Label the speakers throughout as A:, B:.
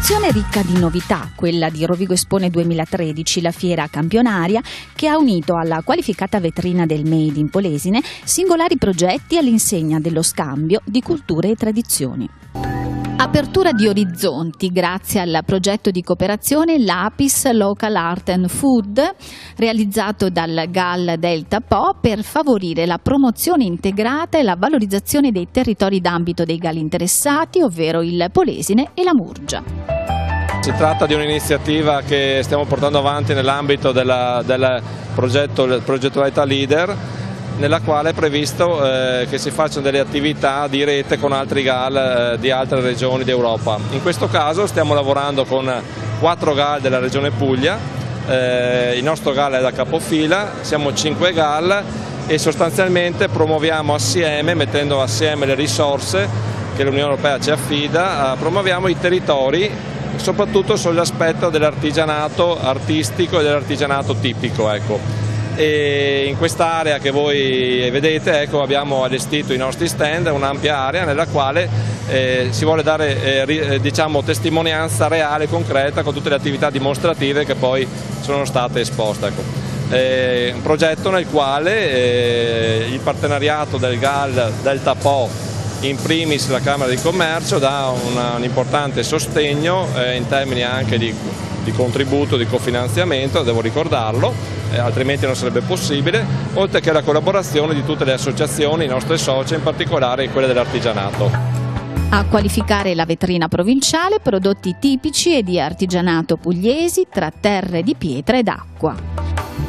A: Un'edizione ricca di novità, quella di Rovigo Espone 2013, la fiera campionaria che ha unito alla qualificata vetrina del Made in Polesine singolari progetti all'insegna dello scambio di culture e tradizioni. Apertura di orizzonti grazie al progetto di cooperazione Lapis Local Art and Food realizzato dal GAL Delta Po per favorire la promozione integrata e la valorizzazione dei territori d'ambito dei GAL interessati, ovvero il Polesine e la Murgia.
B: Si tratta di un'iniziativa che stiamo portando avanti nell'ambito del progettualità Leader, nella quale è previsto che si facciano delle attività di rete con altri GAL di altre regioni d'Europa. In questo caso stiamo lavorando con 4 GAL della regione Puglia, il nostro GAL è da capofila, siamo 5 GAL e sostanzialmente promuoviamo assieme, mettendo assieme le risorse che l'Unione Europea ci affida, promuoviamo i territori, soprattutto sull'aspetto dell'artigianato artistico e dell'artigianato tipico. Ecco. E in quest'area che voi vedete abbiamo allestito i nostri stand, un'ampia area nella quale si vuole dare testimonianza reale e concreta con tutte le attività dimostrative che poi sono state esposte. Ecco. Un progetto nel quale il partenariato del GAL Delta Po, in primis la Camera di Commercio, dà un importante sostegno in termini anche di contributo, di cofinanziamento, devo ricordarlo, altrimenti non sarebbe possibile, oltre che la collaborazione di tutte le associazioni, i nostri soci, in particolare quelle dell'artigianato.
A: A qualificare la vetrina provinciale prodotti tipici e di artigianato pugliesi tra terre di pietra ed acqua.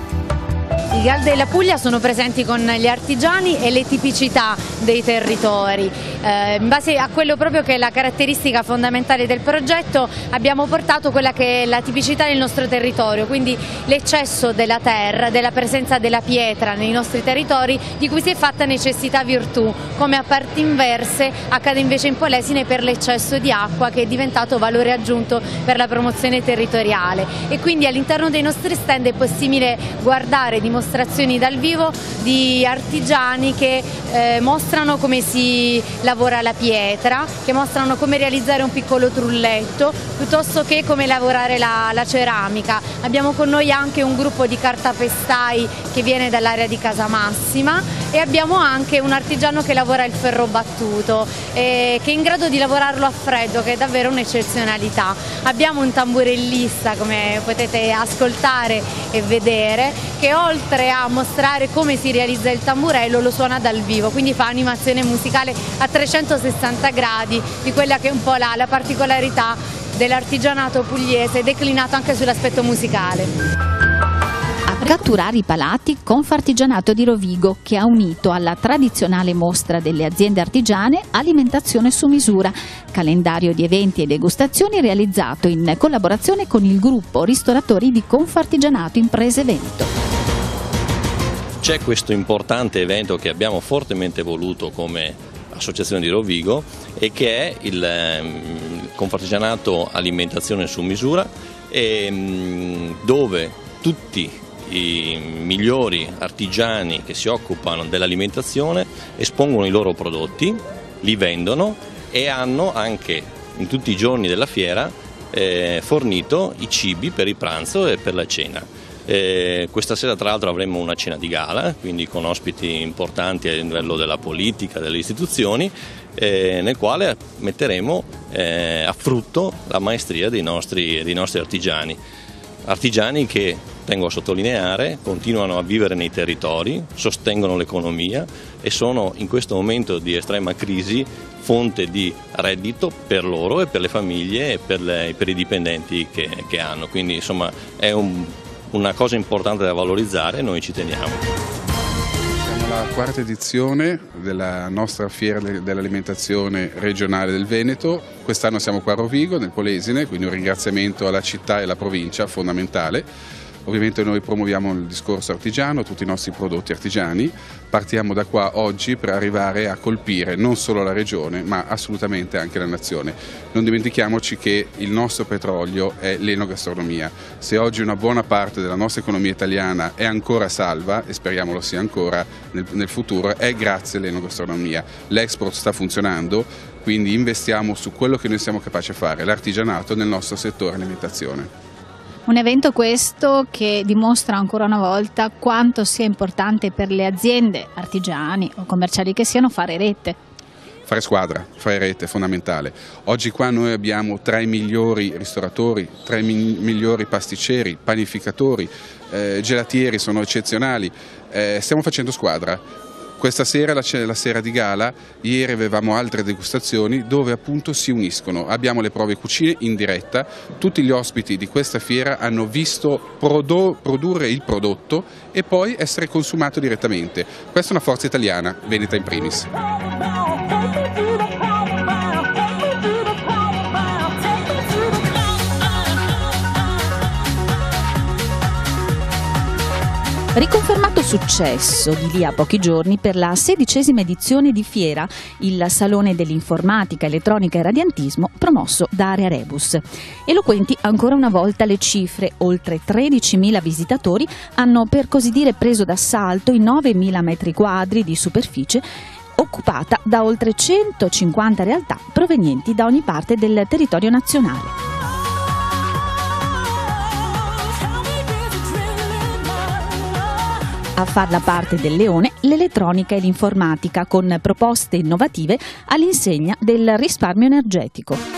C: I GAL della Puglia sono presenti con gli artigiani e le tipicità dei territori. In base a quello proprio che è la caratteristica fondamentale del progetto abbiamo portato quella che è la tipicità del nostro territorio, quindi l'eccesso della terra, della presenza della pietra nei nostri territori, di cui si è fatta necessità virtù, come a parti inverse accade invece in Polesine per l'eccesso di acqua che è diventato valore aggiunto per la promozione territoriale. E quindi all'interno dei nostri stand è possibile guardare dimostrazioni dal vivo di artigiani che mostrano come si lavora la pietra, che mostrano come realizzare un piccolo trulletto, piuttosto che come lavorare la ceramica. Abbiamo con noi anche un gruppo di cartapestai che viene dall'area di Casamassima e abbiamo anche un artigiano che lavora il ferro battuto, che è in grado di lavorarlo a freddo, che è davvero un'eccezionalità. Abbiamo un tamburellista, come potete ascoltare e vedere, che oltre a mostrare come si realizza il tamburello lo suona dal vivo, quindi fa animazione musicale a 360 gradi di quella che è un po' la particolarità dell'artigianato pugliese, declinato anche sull'aspetto musicale.
A: A catturare i palati Confartigianato di Rovigo, che ha unito alla tradizionale mostra delle aziende artigiane alimentazione su misura, calendario di eventi e degustazioni realizzato in collaborazione con il gruppo ristoratori di Confartigianato Imprese Veneto.
D: C'è questo importante evento che abbiamo fortemente voluto come associazione di Rovigo e che è il Confartigianato Alimentazione su misura, dove tutti i migliori artigiani che si occupano dell'alimentazione espongono i loro prodotti, li vendono e hanno anche in tutti i giorni della fiera fornito i cibi per il pranzo e per la cena. Questa sera tra l'altro avremo una cena di gala, quindi con ospiti importanti a livello della politica, delle istituzioni, nel quale metteremo a frutto la maestria dei nostri artigiani. Artigiani che, tengo a sottolineare, continuano a vivere nei territori, sostengono l'economia e sono in questo momento di estrema crisi fonte di reddito per loro e per le famiglie e per i dipendenti che hanno. Quindi insomma è una cosa importante da valorizzare, noi ci teniamo.
E: Siamo alla 4ª edizione della nostra fiera dell'alimentazione regionale del Veneto. Quest'anno siamo qua a Rovigo, nel Polesine, quindi un ringraziamento alla città e alla provincia fondamentale. Ovviamente noi promuoviamo il discorso artigiano, tutti i nostri prodotti artigiani. Partiamo da qua oggi per arrivare a colpire non solo la regione ma assolutamente anche la nazione. Non dimentichiamoci che il nostro petrolio è l'enogastronomia. Se oggi una buona parte della nostra economia italiana è ancora salva, e speriamo lo sia ancora nel futuro, è grazie all'enogastronomia. L'export sta funzionando, quindi investiamo su quello che noi siamo capaci di fare, l'artigianato nel nostro settore alimentazione.
A: Un evento questo che dimostra ancora una volta quanto sia importante per le aziende, artigiani o commerciali che siano, fare rete.
E: Fare squadra, fare rete è fondamentale. Oggi qua noi abbiamo tra i migliori ristoratori, tra i migliori pasticceri, panificatori, gelatieri sono eccezionali, stiamo facendo squadra. Questa sera la sera di gala, ieri avevamo altre degustazioni dove appunto si uniscono, abbiamo le prove cucine in diretta, tutti gli ospiti di questa fiera hanno visto produrre il prodotto e poi essere consumato direttamente. Questa è una forza italiana, veneta in primis.
A: Riconfermato successo di lì a pochi giorni per la 16ª edizione di Fiera, il Salone dell'Informatica, Elettronica e Radiantismo promosso da Area Rebus. Eloquenti ancora una volta le cifre: oltre 13.000 visitatori hanno per così dire preso d'assalto i 9.000 metri quadri di superficie occupata da oltre 150 realtà provenienti da ogni parte del territorio nazionale. A farla parte del leone l'elettronica e l'informatica, con proposte innovative all'insegna del risparmio energetico.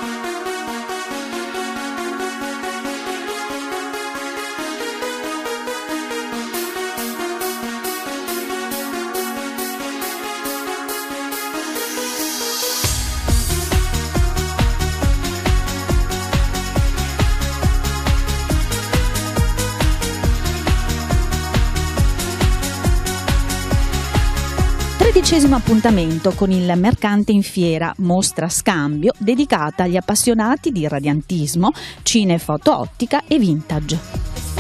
A: Tredicesimo appuntamento con il Mercante in Fiera, mostra scambio dedicata agli appassionati di radiantismo, cine, foto ottica e vintage.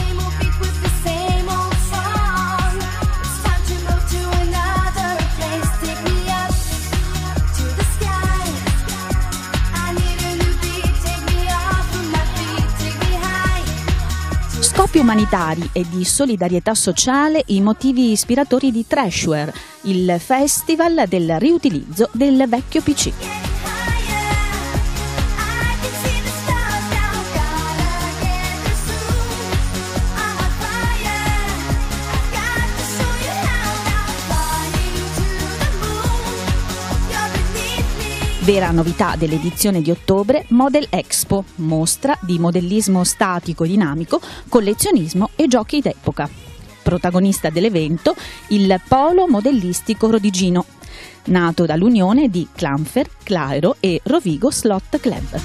A: Scopi umanitari e di solidarietà sociale i motivi ispiratori di Trashware, il festival del riutilizzo del vecchio PC. Vera novità dell'edizione di ottobre, Model Expo, mostra di modellismo statico e dinamico, collezionismo e giochi d'epoca. Protagonista dell'evento, il Polo Modellistico Rodigino, nato dall'unione di Clanfer, Clairo e Rovigo Slot Club.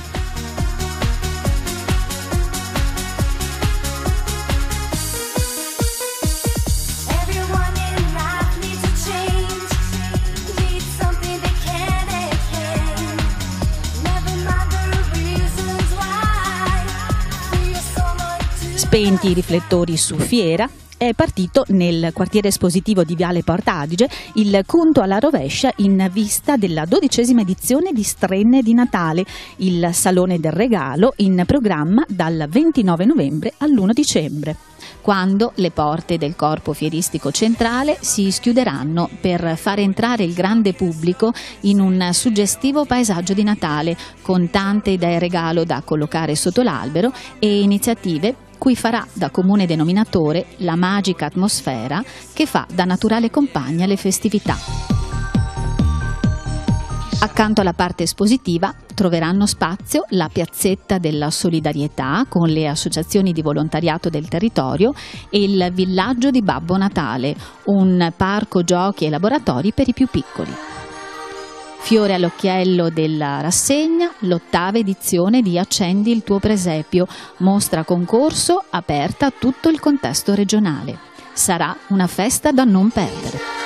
A: Spenti i riflettori su Fiera, è partito nel quartiere espositivo di Viale Porta Adige il conto alla rovescia in vista della 12ª edizione di Strenne di Natale, il Salone del Regalo in programma dal 29 novembre all'1 dicembre. Quando le porte del corpo fieristico centrale si schiuderanno per far entrare il grande pubblico in un suggestivo paesaggio di Natale, con tante idee regalo da collocare sotto l'albero e iniziative cui farà da comune denominatore la magica atmosfera che fa da naturale compagna alle festività. Accanto alla parte espositiva troveranno spazio la piazzetta della solidarietà con le associazioni di volontariato del territorio e il villaggio di Babbo Natale, un parco giochi e laboratori per i più piccoli. Fiore all'occhiello della rassegna, l'8ª edizione di Accendi il tuo presepio, mostra concorso aperta a tutto il contesto regionale. Sarà una festa da non perdere.